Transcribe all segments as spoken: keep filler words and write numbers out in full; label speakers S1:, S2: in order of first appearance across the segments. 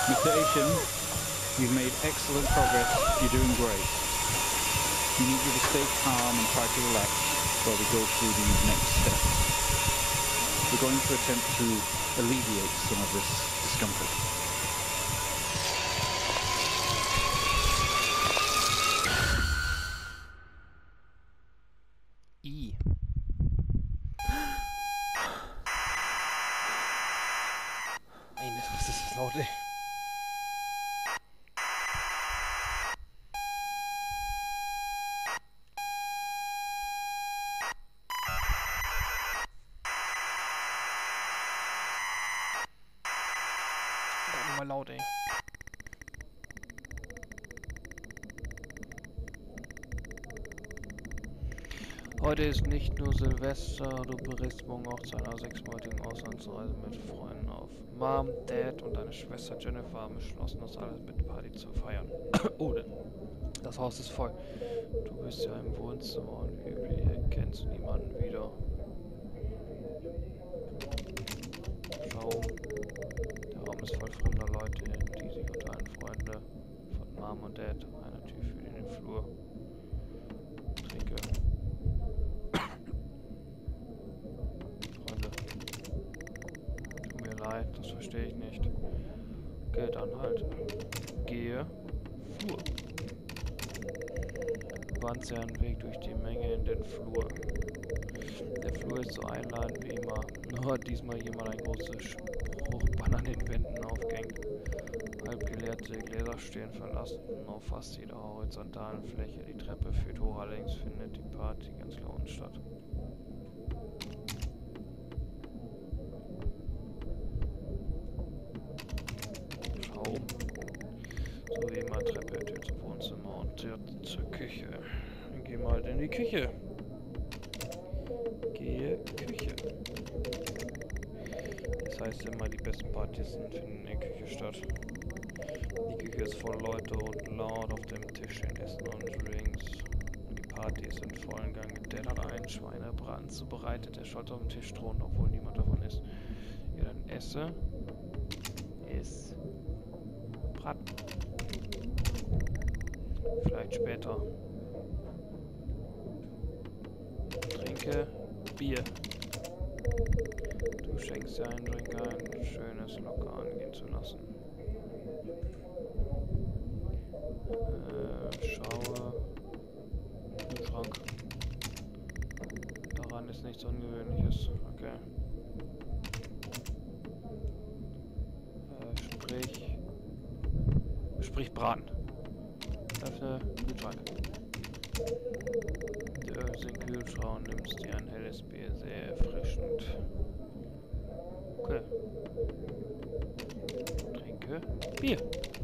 S1: Mister Asian, you've made excellent progress. You're doing great. We need you to stay calm and try to relax while we go through these next steps. We're going to attempt to alleviate some of this discomfort.
S2: I. Meine, was ist das laut, ey? Mal laut, ey. Heute ist nicht nur Silvester, du berichtst morgen auch zu einer sechsmonatigen Auslandsreise mit Freunden auf. Mom, Dad und deine Schwester Jennifer haben beschlossen, das alles mit Party zu feiern. Oder das Haus ist voll. Du bist ja im Wohnzimmer und wie üblich erkennst du niemanden wieder. Schau. Der Raum ist voll fremder Leute, die sich unterhalten. Freunde von Mom und Dad. Eine Tür führt in den Flur. Trinke. Freunde. Tut mir leid, das verstehe ich nicht. Okay, dann halt. Gehe. Flur. Wandte einen Weg durch die Menge in den Flur. Der Flur ist so einladend wie immer. Nur hat diesmal jemand ein großes Spruchbanner an den Wänden aufgehängt. Halbgeleerte Gläser stehen verlassen auf fast jeder horizontalen Fläche. Die Treppe führt hoch, allerdings findet die Party ganz klar unten statt. Schau. So wie immer Treppe, Tür zum Wohnzimmer und Tür zur Küche. Dann geh mal in die Küche. Gehe Küche. Das heißt immer, die besten Partys finden in der Küche statt. Die Küche ist voll Leute und laut, auf dem Tisch stehen Essen und Drinks. Und die Party ist in vollen Gang. Der hat einen Schweinebraten zubereitet, der Scholz auf dem Tisch thront, obwohl niemand davon isst. Ja, dann esse. Iss. Braten. Vielleicht später. Trinke Bier. Du schenkst dir einen Drink ein, schönes locker angehen zu lassen. Äh, schaue. Kühlschrank. Daran ist nichts Ungewöhnliches. Okay. Äh, sprich. Sprich Braten. Öffne Kühlschrank. Du öffnest den Kühlschrank und nimmst dir ein helles Bier, sehr erfrischend. Okay. Trinke Bier.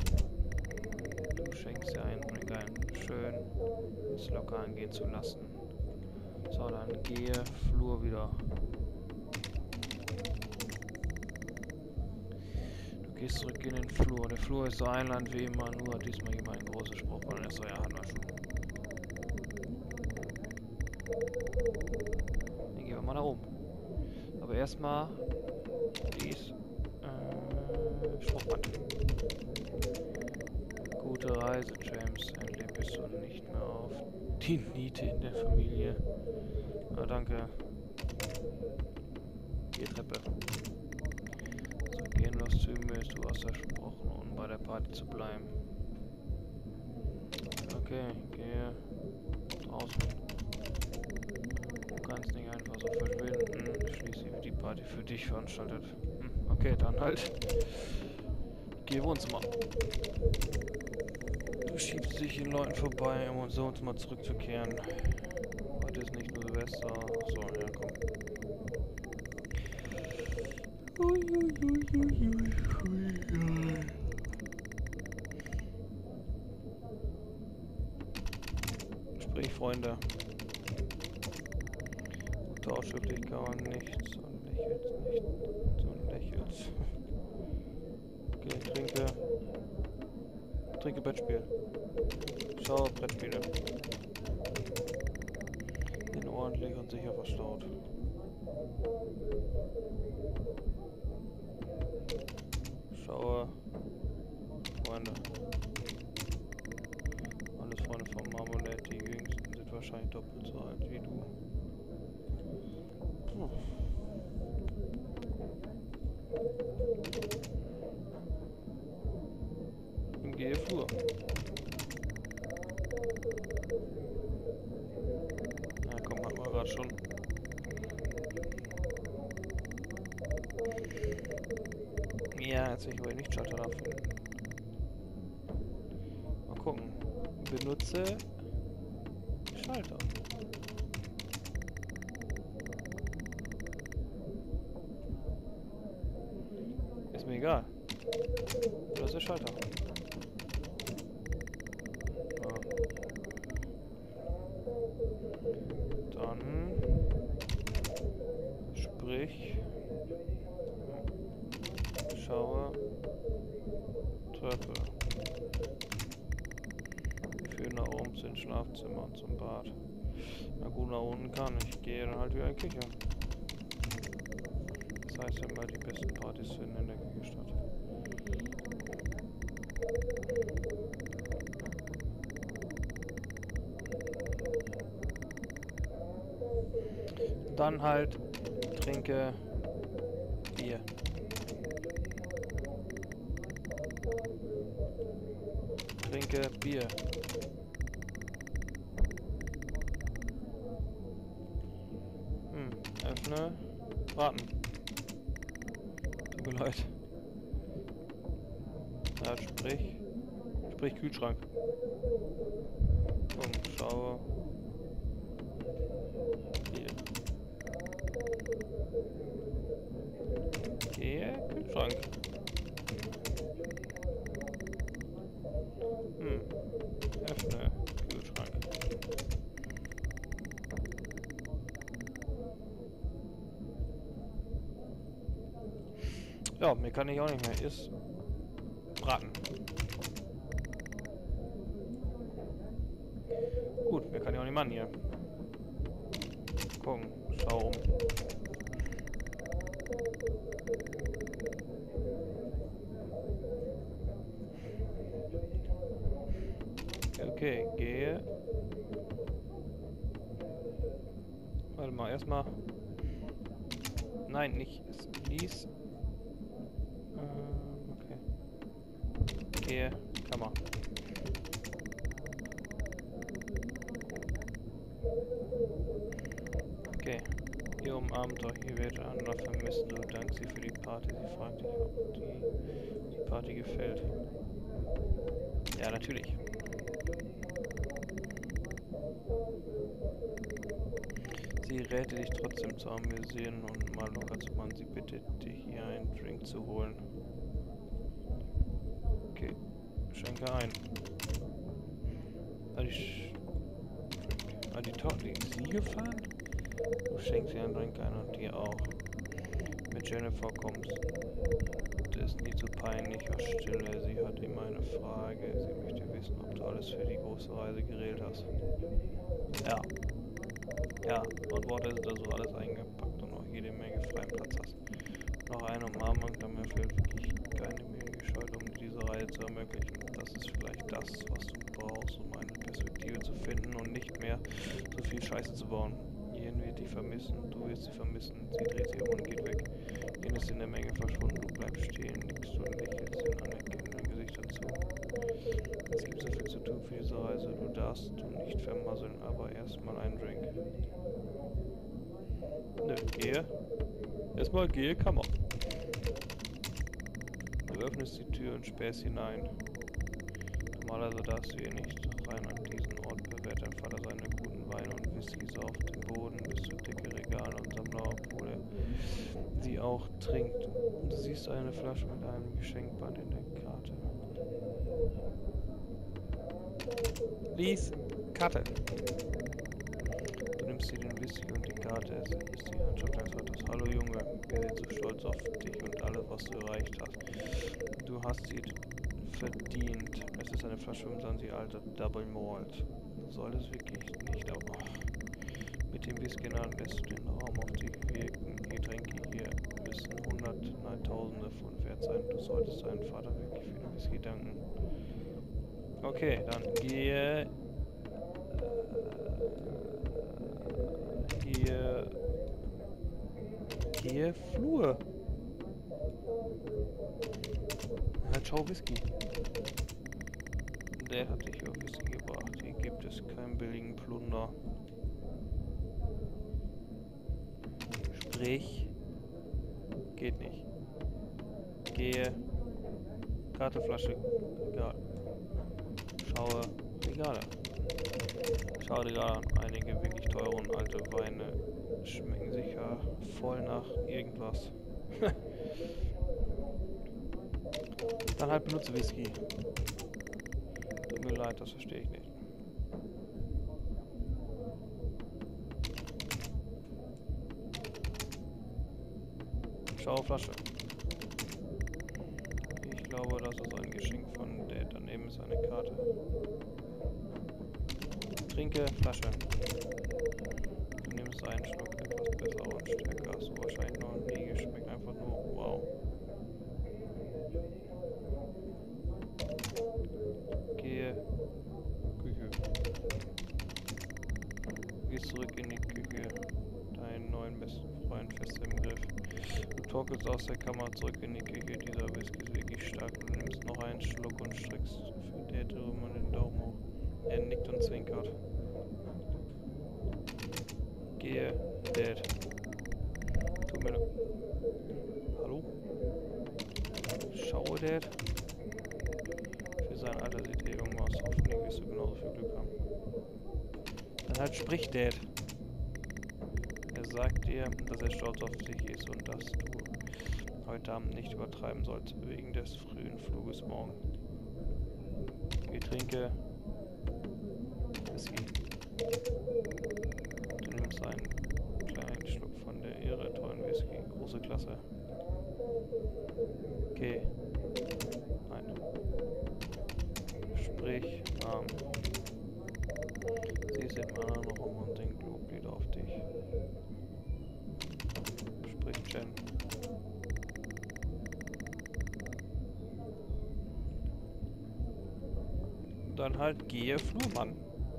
S2: Du schenkst dir einen Drink ein, schön es locker angehen zu lassen. So, dann gehe Flur wieder. Du gehst zurück in den Flur. Der Flur ist so einladend wie immer, nur hat diesmal jemand ein großes Spruchband. So, ja, hatten wir schon. Dann gehen wir mal nach oben. Aber erstmal dies äh, Spruchband. Gute Reise, James. Endlich bist du nicht mehr auf die Niete in der Familie. Na, danke. Die Treppe. So, gehen los zu mir. Du hast versprochen, um bei der Party zu bleiben. Okay, gehe draußen. Du kannst nicht einfach so verschwinden. Schließlich wird die Party für dich veranstaltet. Hm, okay, dann halt. Geh Wohnzimmer. Du schiebst dich in Leuten vorbei, um uns Wohnzimmer zurückzukehren. Heute ist nicht nur Silvester. So, ja, komm. Ui, ui, ui, ui, ui, ui. Sprich, Freunde. Gute Ausschriftlich kann man nicht. So lächelt's nicht. So lächelt's. Okay, trinke. Trinke Brettspiel. Schau Brettspiele. Bin ordentlich und sicher verstaut. Schaue Freunde. Alles Freunde von Marmalade, die jüngsten sind wahrscheinlich doppelt so alt wie du. Puh. Im G Flur. Na komm, hatten wir gerade schon. Ja, jetzt will ich aber nicht Schalter dafür. Mal gucken. Benutze Schalter. Ist mir egal. Das ist Schalter. Ja. Dann sprich. Schaue. Treppe. Führe nach oben zum Schlafzimmer und zum Bad. Na gut, nach unten kann ich. Gehe dann halt wieder in die Küche. Das heißt immer, die besten Partys finden in der Küche statt. Dann halt trinke Bier. Trinke Bier. Hm, öffne. Warten. Tut mir leid. Ja, sprich. Sprich Kühlschrank. Komm, schaue. Hier. Gehe, Kühlschrank. Hm. Öffne Kühlschrank. Ja, mehr kann ich auch nicht mehr. Ist Braten. Gut, mehr kann ich auch nicht machen hier. Gucken, schau um. Okay, gehe. Warte mal, erstmal. Nein, nicht. Lies. Äh, okay. Gehe. Kammer. Okay. Ihr umarmt euch, ihr werdet einander vermissen. Du dankst sie für die Party. Sie fragt dich, ob die, die Party gefällt. Ja, natürlich. Sie räte dich trotzdem zu amüsieren und mal locker zu machen. Sie bittet dich, ihr einen Drink zu holen. Okay, schenke ein. Hat die, hat die Tochter sie gefahren? Du schenkst ihr einen Drink ein und dir auch. Mit Jennifer kommst. Das ist nie zu peinlich oder stille. Sie hat immer eine Frage. Sie möchte wissen, ob du alles für die große Reise geregelt hast. Ja. Ja, dort Worte ist, dass du alles eingepackt und auch jede Menge freien Platz hast. Noch eine Umarmung, damit fehlt wirklich keine Mühe gescheut, um diese Reise zu ermöglichen. Das ist vielleicht das, was du brauchst, um eine Perspektive zu finden und nicht mehr so viel Scheiße zu bauen. Jen wird dich vermissen, du wirst sie vermissen. Sie dreht sich um und geht weg. Jen ist in der Menge verschwunden, du bleibst stehen, nickst und lächelst den anerkennenden Gesichtern zu. Es gibt so viel zu tun für diese Reise, du darfst du nicht vermasseln, aber erstmal einen Drink. Nö, gehe. Erstmal gehe, Kammer. Du öffnest die Tür und spähst hinein. Normalerweise darfst du hier nicht rein an diesen Ort, bewährt dein Vater seine guten Weine und Whiskys auf dem Boden bis zu dicke Regale und Sammler, obwohl er sie auch trinkt. Und du siehst eine Flasche mit einem Geschenkband in der Karte. Lies, Karte. Du nimmst dir den Whisky und die Karte, es ist die Handschrift deines Vaters. Hallo Junge, wir sind so stolz auf dich und alles, was du erreicht hast. Du hast sie verdient. Es ist eine Flasche fünfundzwanzig alter Double Malt. Du solltest wirklich nicht, aber mit dem Whisky in der Hand lässt du den Raum auf dich wirken. Getränke hier müssen hundert, nein, Tausende Pfund wert sein. Du solltest deinen Vater wirklich für den Whisky danken. Okay, dann gehe... Äh, gehe... Gehe Flur. Halt, schau Whisky. Der hat dich auf Whisky gebracht. Hier gibt es keinen billigen Plunder. Sprich. Geht nicht. Gehe. Karte, Flasche. Egal. Schaue Regale. Schaue Regale an. Einige wirklich teure und alte Weine schmecken sicher voll nach irgendwas. Dann halt benutze Whisky. Tut mir leid, das verstehe ich nicht. Schau Flasche. Ich glaube, das ist ein Geschenk von der. Daneben ist eine Karte. Trinke Flasche. Du nimmst einen Schluck etwas besser und stärker. Hast du wahrscheinlich noch nie geschmeckt. Einfach nur wow. Gehe Küche. Gehst zurück in die Küche. Deinen neuen besten Freund fest im Griff. Du torkelst aus der Kammer zurück in die Küche. Dieser Whisky ist wirklich stark. Du nimmst noch einen Schluck und streckst für der drüben den Daumen hoch. Er nickt und zwinkert. Gehe, Dad. Tut mir leid. Hallo? Schaue, Dad. Für sein Alter sieht er jung aus. Hoffentlich wirst du genauso viel Glück haben. Dann halt sprich, Dad. Er sagt dir, dass er stolz auf dich ist und dass du heute Abend nicht übertreiben sollst, wegen des frühen Fluges morgen. Getränke. Whisky. Du nimmst einen kleinen Schluck von der irre tollen Whisky. Große Klasse. Okay. Nein. Sprich warm. Sie ist im anderen Raum und singt Loblied auf dich. Sprich Jen. Dann halt gehe Flurmann.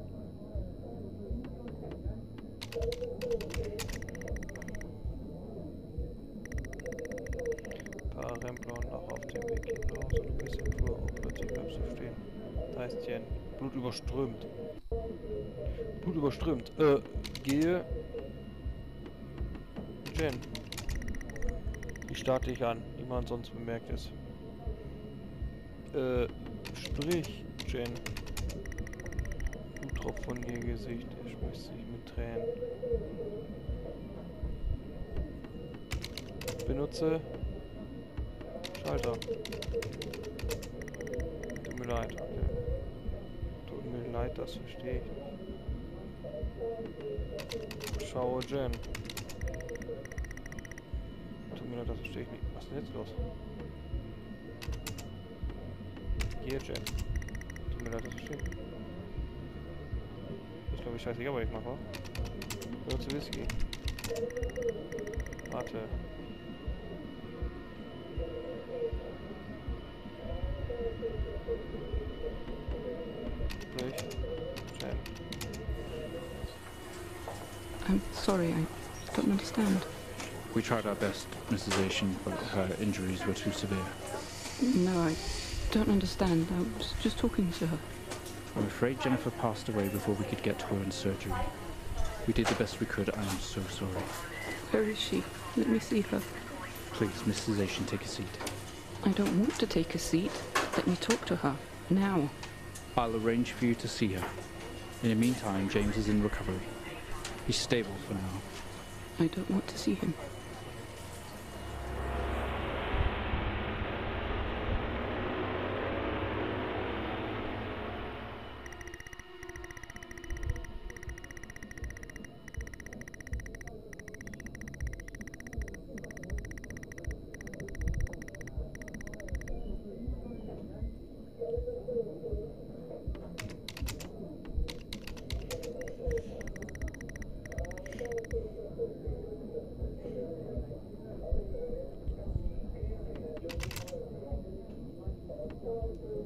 S2: Paar Rempler und noch auf dem Weg hinaus und ein bisschen Flur und plötzlich bleibst du stehen. Da ist Jen. Blut überströmt. Blut überströmt. Äh, gehe. Jen. Ich starte dich an. Niemand sonst bemerkt es. Äh, sprich, Jen. Blut tropft von ihr Gesicht. Er schmeißt sich mit Tränen. Benutze Schalter. Tut mir leid. Okay. Tut mir leid, das verstehe ich nicht. Schaue Jen. Tut mir leid, das verstehe ich nicht. Was ist denn jetzt los? Hier, Jen. Tut mir leid, das verstehe ich nicht. Ich glaube, ich scheißegal, was ich mache. Benutze Whisky. Warte. Sprich. Jen.
S3: I'm sorry, I don't understand.
S1: We tried our best, Missus Asian, but her injuries were too severe.
S3: No, I don't understand. I was just talking to her.
S1: I'm afraid Jennifer passed away before we could get to her in surgery. We did the best we could. I am so sorry.
S3: Where is she? Let me see her.
S1: Please, Missus Asian, take a seat.
S3: I don't want to take a seat. Let me talk to her. Now.
S1: I'll arrange for you to see her. In the meantime, James is in recovery. He's stable for now.
S3: I don't want to see him.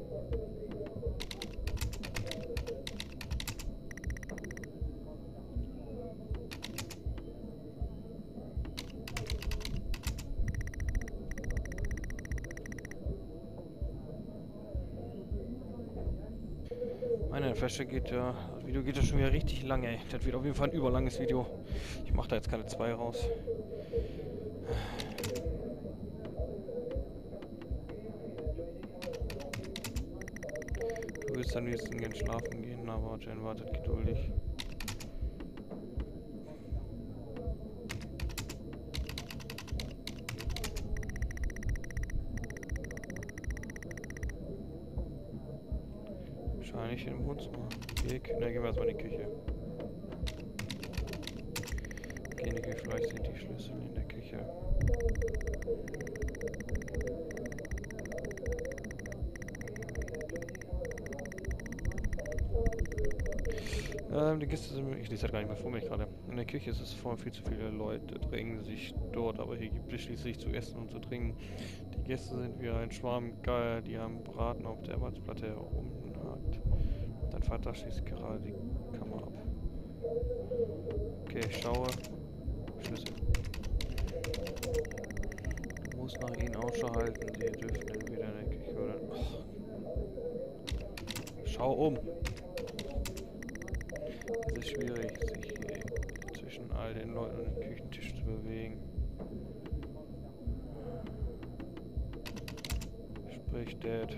S2: Meine Flasche geht ja, das Video geht ja schon wieder richtig lange, ey. Das wird auf jeden Fall ein überlanges Video. Ich mache da jetzt keine zwei raus. Du willst am liebsten gern schlafen gehen, aber Jane wartet geduldig. Wahrscheinlich im Wohnzimmer. Weg. Na, gehen wir erstmal in die Küche. Okay, in die Küche. Vielleicht sind die Schlüssel in der Küche. Ähm, die Gäste sind... Ich lese halt gar nicht mehr vor mir gerade. In der Küche ist es voll viel zu viele Leute, drängen sich dort, aber hier gibt es schließlich zu essen und zu trinken. Die Gäste sind wie ein Schwarm Geier, die am Braten auf der Arbeitsplatte herumhakt. Dein Vater schließt gerade die Kammer ab. Okay, ich schaue. Schlüssel. Du musst nach ihnen Ausschau halten, sie dürfen entweder in der Küche oder... Oh. Schau um! Es ist schwierig, sich hier zwischen all den Leuten und dem Küchentisch zu bewegen. Sprich, Dad.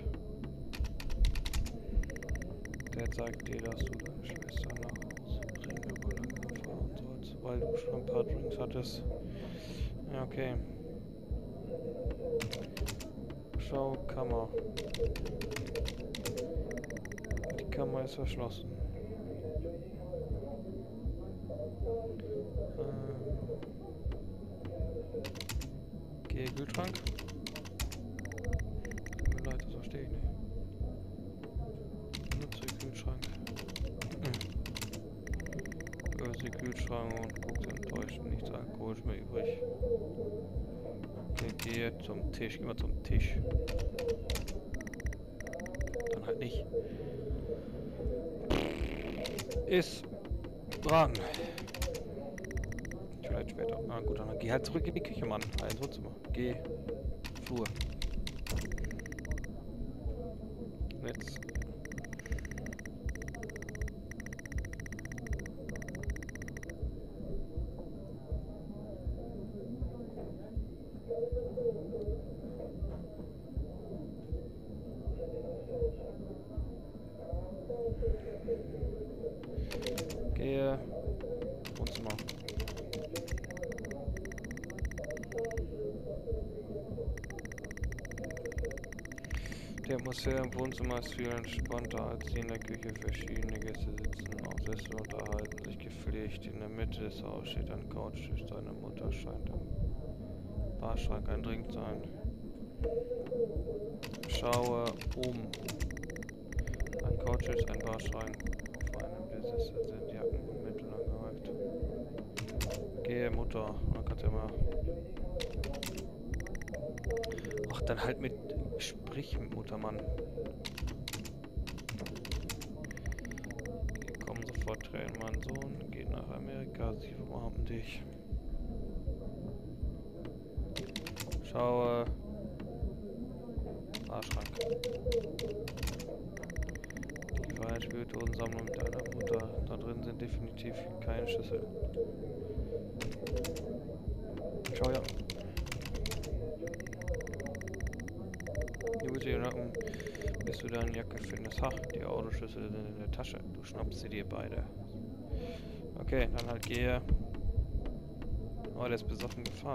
S2: Dad sagt dir, dass du deine Schwester nach Hause bringen über langsam fahren sollst, weil du schon ein paar Drinks hattest. Ja, okay. Schau, Kammer. Die Kammer ist verschlossen. Ähm. Geh, Kühlschrank. Tut mir leid, das verstehe ich nicht. Nutze Kühlschrank. Hm. Öse Kühlschrank und guckt enttäuscht. Nichts Alkoholisch mehr übrig. Okay, gehe zum Tisch. Geh mal zum Tisch. Dann halt nicht. Ist dran. Vielleicht später. Ah gut, dann geh halt zurück in die Küche, Mann. Ins Wohnzimmer. Geh. Flur. Jetzt. Gehe. Wohnzimmer. Die Atmosphäre im Wohnzimmer ist viel entspannter als die in der Küche. Verschiedene Gäste sitzen auf Sessel und unterhalten sich gepflegt. In der Mitte des Hauses steht ein Couchtisch. Deine Mutter scheint im Barschrank ein Drink sein. Schaue um. Ein Couchtisch, ein Barschrank. Auf einem der Sessel sind Jacken und Mäntel angehäuft. Gehe, Mutter. Man kann ja mal. Ach, dann halt mit. Sprich mit Muttermann. Komm sofort, Tränen, mein Sohn. Geht nach Amerika. Sie umarmen dich. Schaue. Barschrank. Die Weihnachtsspirituosensammlung deiner Mutter. Da drin sind definitiv keine Schüssel. Schau ja. Du dir Nacken, bis du deine Jacke findest. Ha, die Autoschlüssel sind in der Tasche. Du schnappst sie dir beide. Okay, dann halt gehe. Oh, der ist besoffen gefahren.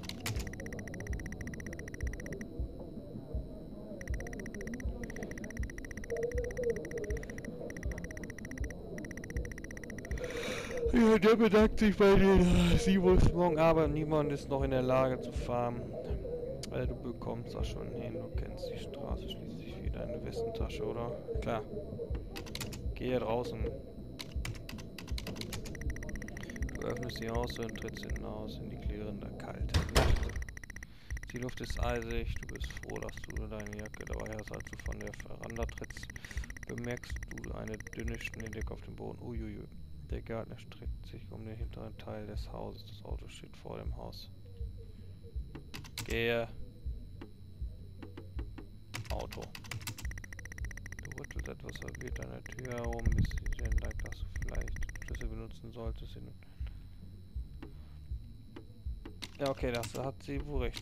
S2: Ja, der bedankt sich bei den sieben Uhr morgen, aber niemand ist noch in der Lage zu fahren. Weil du bekommst das schon hin, du kennst die Straße schließlich wie deine Westentasche, oder? Klar. Gehe draußen. Du öffnest die Haustür und trittst hinaus in die klirrende, kalte Luft. Die Luft ist eisig, du bist froh, dass du deine Jacke dabei hast, als du von der Veranda trittst. Bemerkst du eine dünne Schneedecke auf dem Boden. Uiuiui. Der Garten erstreckt sich um den hinteren Teil des Hauses. Das Auto steht vor dem Haus. Gehe. Auto. Du rüttelst etwas verwirrt an der Tür herum, bis sie dir entdeckt, dass du vielleicht den Schlüssel benutzen solltest. Ja, okay, das hat sie wohl recht.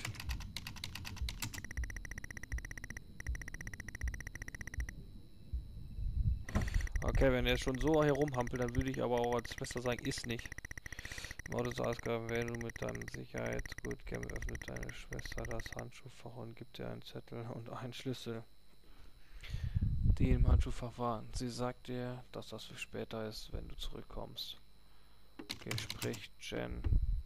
S2: Okay, wenn er schon so herumhampelt, dann würde ich aber auch als Schwester sagen, ist nicht. Im Autosausgabe, wenn du mit deinem Sicherheitsgut kämpfst, öffnet deine Schwester das Handschuhfach und gibt dir einen Zettel und einen Schlüssel, die im Handschuhfach waren. Sie sagt dir, dass das für später ist, wenn du zurückkommst. Okay, spricht Jen.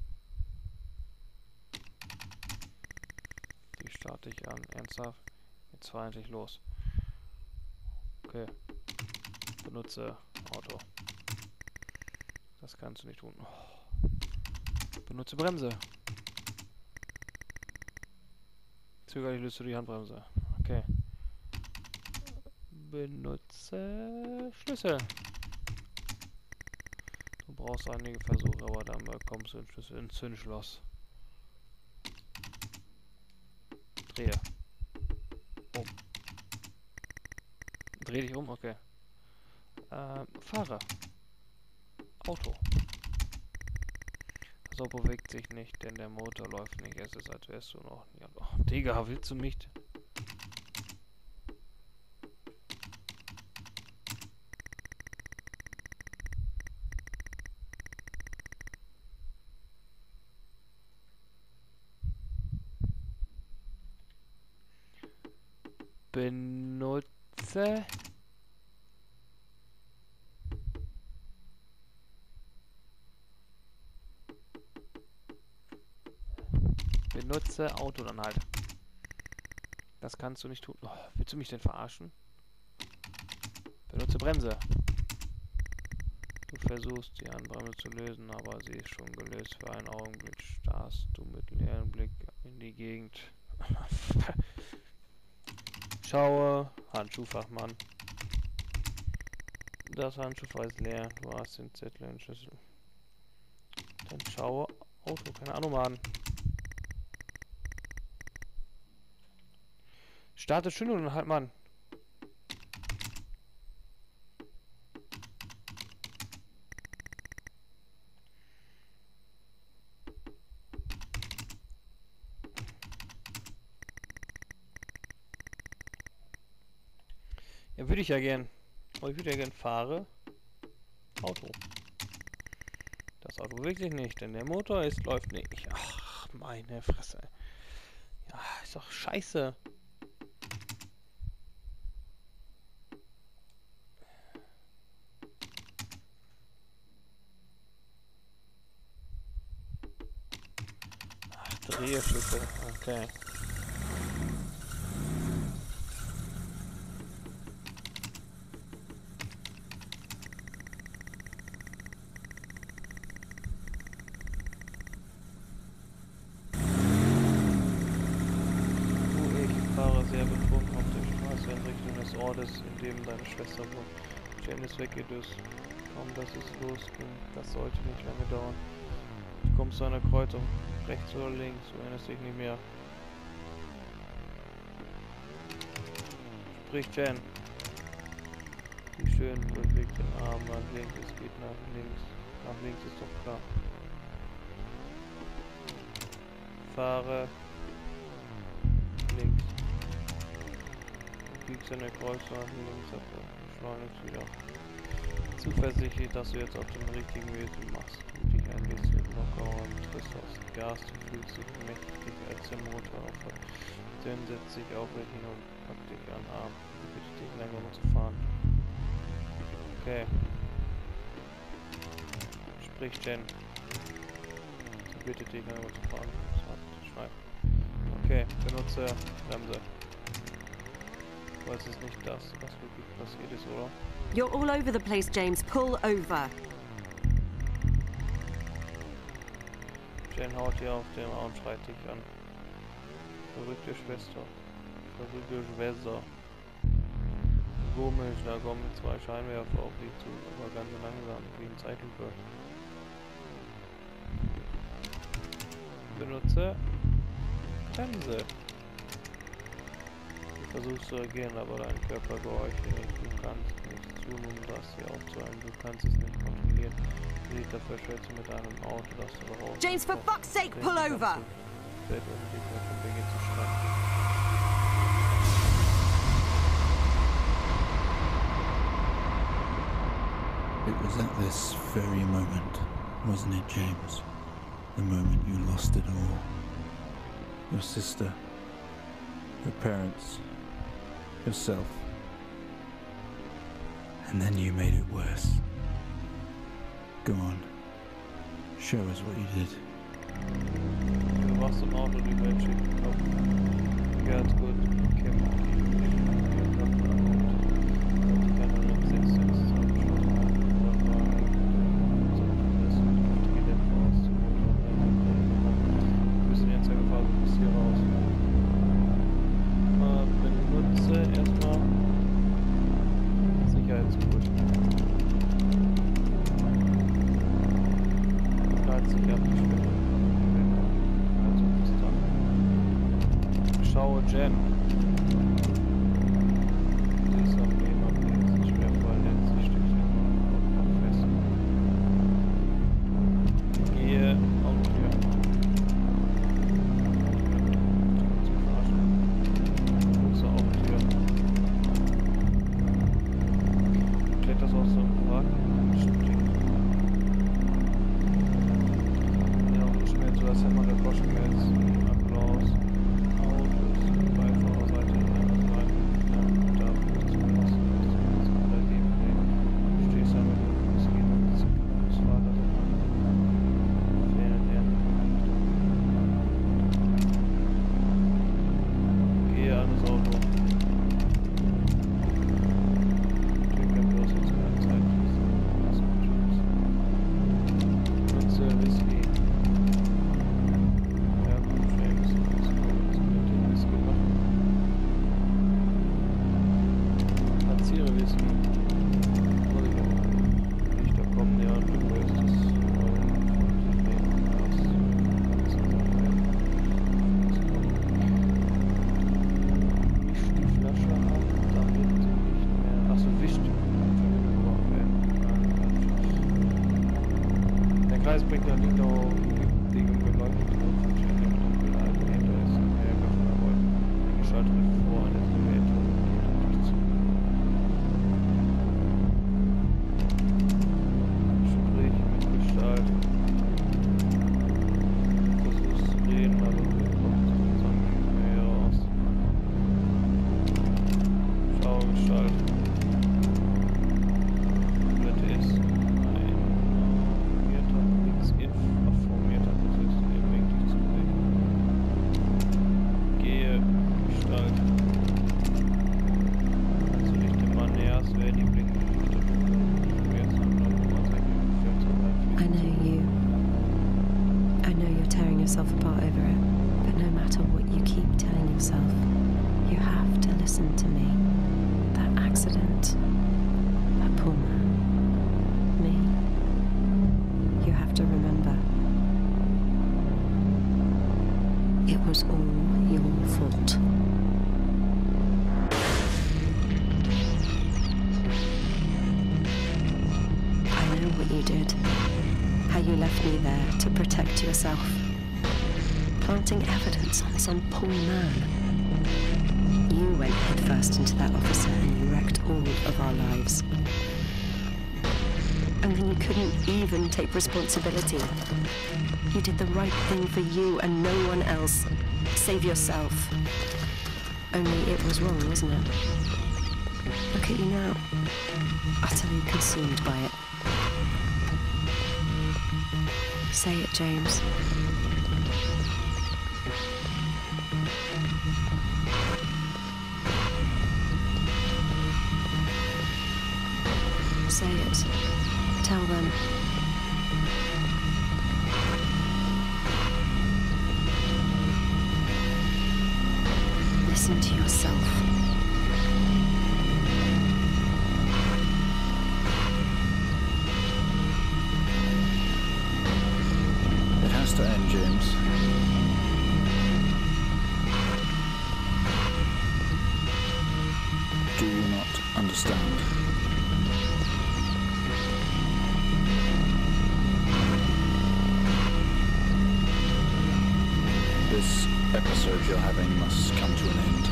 S2: Die starte ich an. Ernsthaft? Jetzt fahr endlich los. Okay. Benutze Auto. Das kannst du nicht tun. Oh. Benutze Bremse. Zögerlich löst du die Handbremse. Okay. Benutze Schlüssel. Du brauchst einige Versuche, aber dann bekommst du den Schlüssel ins Zündschloss. Drehe. Um. Dreh dich um, okay. Ähm, fahre. Auto. Das Auto bewegt sich nicht, denn der Motor läuft nicht. Es ist, als wärst du noch nie. Oh, Digga, willst du mich? Benutze. Benutze Auto dann halt. Das kannst du nicht tun. Oh, willst du mich denn verarschen? Benutze Bremse. Du versuchst die Handbremse zu lösen, aber sie ist schon gelöst. Für einen Augenblick starrst du mit leerem Blick in die Gegend. Schaue, Handschuhfachmann. Das Handschuhfach ist leer. Du hast den Zettel und Schlüssel. Dann schaue Auto, keine Ahnung, Mann. Starte schön und halt, Mann. Ja, würde ich ja gern. Aber ich würde ja gern fahre. Auto. Das Auto bewegt sich nicht, denn der Motor ist, läuft nicht. Ach, meine Fresse. Ja, ist doch scheiße. Ach, Drehschlüssel. Okay. Sehr betrunken auf der Straße in Richtung des Ortes, in dem deine Schwester wohnt. Jen ist weggedüst. Kaum dass es losging, das sollte nicht lange dauern. Du kommst zu einer Kreuzung, rechts oder links, du erinnerst dich nicht mehr. Sprich Jen. Die schön bewegt den Arm nach links, es geht nach links. Nach links ist doch klar. Fahre links. Du biegst in der Kreuzung nach links ab und beschleunigst wieder. Zuversichtlich, dass du jetzt auf dem richtigen Weg machst. Du dich ein bisschen lockerer und triffst aufs Gas. Du fühlst dich mächtig, als der Motor aufhört. Jen setzt sich aufrecht hin und packt dich an den Arm. Du bittest dich langsamer zu fahren. Okay. Sprich Jen. Sie bittet dich langsamer zu fahren. Schweig. Okay, benutze Bremse. Weil es ist nicht das, was wirklich passiert ist, oder?
S4: You're all over the place, James. Pull over.
S2: Jen haut dir auf den Arm und schreit dich an. Verrückte Schwester. Verrückte Schwester. Komisch, da kommen zwei Scheinwerfer auf dich zu, aber ganz langsam, wie in Zeitlupe. Benutze Bremse. Du versuchst zu reagieren, aber dein Körper gehorcht dir nicht. Du kannst nichts tun, um das hier aufzuhalten. Du kannst es nicht kontrollieren. Du liegst dafür schätzt mit deinem Auto, das du raus.
S4: James, for fuck's sake, pull over!
S2: Fällt um dich mehr von Wege zu schreien.
S5: It was at this very moment, wasn't it, James? The moment you lost it all. Your sister, your parents, yourself. And then you made it worse. Go on. Show us what you did.
S2: Du warst im Auto, die Welt steht im Kopf. Gerd gut, kämpft gegen dich und ihr Kopf am Mund. Und die kann nur im Sitz sitzt, abgeschossen hat. Oder war so das heftige Dämpfer auszuholen. Du bist in ernster Gefahr, du bist hier raus. Mal benutze erstmal Sicherheitsgurt. Lad sich ab die Schwelle. Also bis dann. Schaue Jen. Sie ist am Leben, aber sie ist schwer verletzt. Sie steckt hier noch fest. Gehe auf die Tür. Zu verarschen. Nutze auf die Tür. Kletterst aus so einem Wagen. Du hast immer der Groschengeld, Applaus, Autos, Beifahrerseite, Seite, ja, da, das ist das, das ist unser Leben, du stehst da mit dem Whisky und das Vater, fehlen dir. Gehe an das Auto. Trinke bloß jetzt keine Zeit, das ist gut, nutze Whisky. Kreisbringer liegt auch gegen beleuchtete Luftverschwendung und Dunkel. Also hinter ist ein Jäger von der Wolke. Die Gestalt trifft vor eine Silhouette und geht auf dich zu. Sprich mit Gestalt. Versuchst zu reden, aber du kommst zusammen mehr raus. Schau Gestalt. Silhouette ist
S6: yourself apart over it, but no matter what you keep telling yourself, you have to listen to me. That accident, that poor man, me, you have to remember. It was all your fault. I know what you did, how you left me there to protect yourself. Planting evidence on some poor man. You went headfirst into that officer and you wrecked all of our lives. And then you couldn't even take responsibility. You did the right thing for you and no one else. Save yourself. Only it was wrong, wasn't it? Look at you now. Utterly consumed by it. Say it, James. Say it. Tell them. yourself.
S5: It has to end, James. Do you not understand? This episode you're having must come to an end.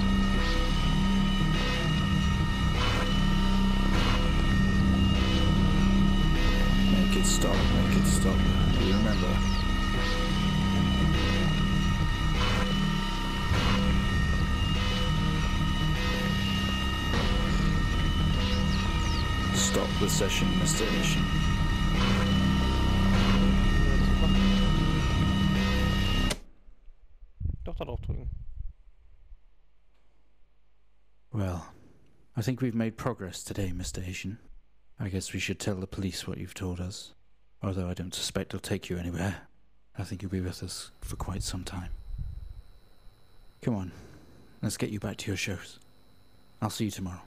S5: Make it stop, make it stop. Do you remember? Stop the session, Mister Asian.
S2: Doch da drauf drücken.
S5: Well, I think we've made progress today, Mister Asian. I guess we should tell the police what you've told us. Although I don't suspect it'll take you anywhere. I think you'll be with us for quite some time. Come on, let's get you back to your shows. I'll see you tomorrow.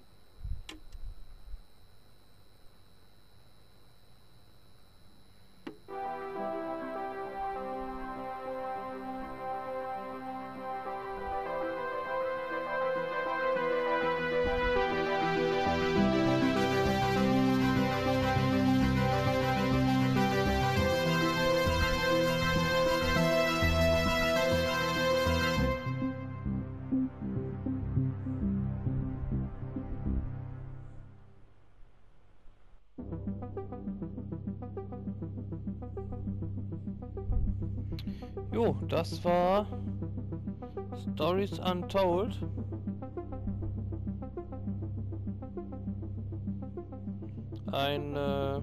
S2: Jo, das war Stories Untold. Ein äh,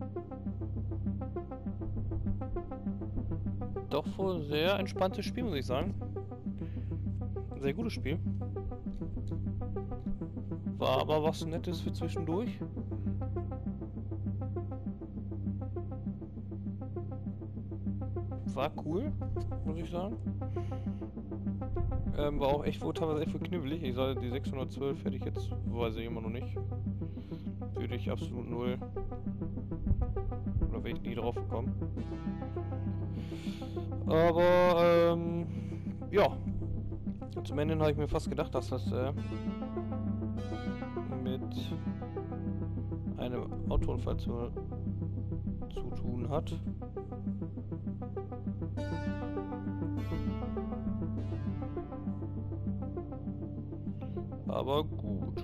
S2: doch wohl sehr entspanntes Spiel, muss ich sagen. Ein sehr gutes Spiel. War aber was Nettes für zwischendurch. War cool, muss ich sagen. Ähm, war auch echt wohl teilweise echt wohl knibbelig. Ich sage, die sechshundertzwölf hätte ich jetzt, weiß ich immer noch nicht. Würde ich absolut null. Oder wäre ich nie drauf gekommen. Aber, ähm, ja. Zum Ende habe ich mir fast gedacht, dass das äh, mit einem Autounfall zu, zu tun hat. Aber gut.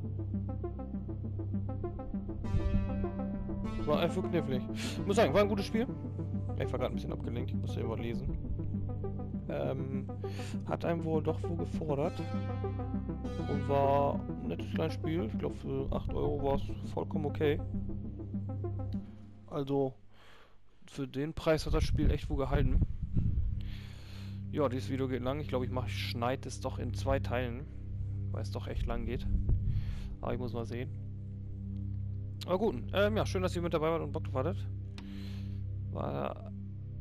S2: War einfach knifflig. Ich muss sagen, war ein gutes Spiel. Ich war gerade ein bisschen abgelenkt, ich musste immer lesen. Ähm, hat einem wohl doch wohl gefordert. Und war ein nettes kleines Spiel. Ich glaube für acht Euro war es vollkommen okay. Also für den Preis hat das Spiel echt wohl gehalten. Ja, dieses Video geht lang. Ich glaube, ich mache schneide es doch in zwei Teilen. Weil es doch echt lang geht. Aber ich muss mal sehen. Aber gut, ähm, ja, schön, dass ihr mit dabei wart und Bock drauf hattet. War...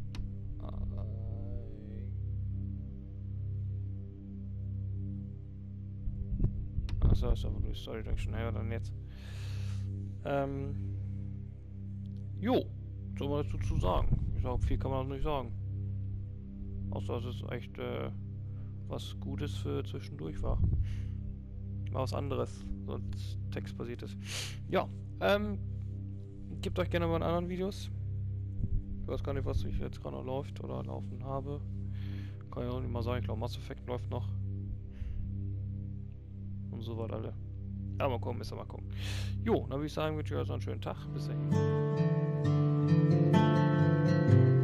S2: Äh, Achso, ist aber durch Story Direction. Ja, dann jetzt. Ähm... Jo, soll man dazu zu sagen? Ich glaube, viel kann man auch nicht sagen. Außer, dass es echt, äh, was Gutes für zwischendurch war. Mal was anderes, sonst textbasiertes. Ja, ähm, gebt euch gerne mal in anderen Videos. Ich weiß gar nicht, was ich jetzt gerade noch läuft oder laufen habe. Kann ich auch nicht mal sagen, ich glaube Mass Effect läuft noch. Und so weiter alle. Ja, mal gucken, müssen wir mal gucken. Jo, dann würde ich sagen, wünsche ich euch einen schönen Tag. Bis dahin.